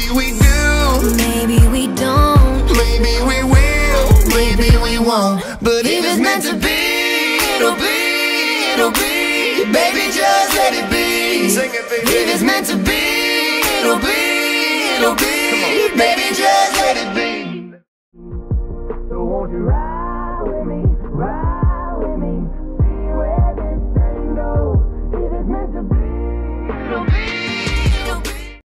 we do, maybe we don't, maybe we will, maybe we won't. But if it's meant to be, it'll be, it'll be. Baby, just let it be. Sing it, baby. If it's meant to be, it'll be, it'll be. Baby, just let it be. So won't you ride with me?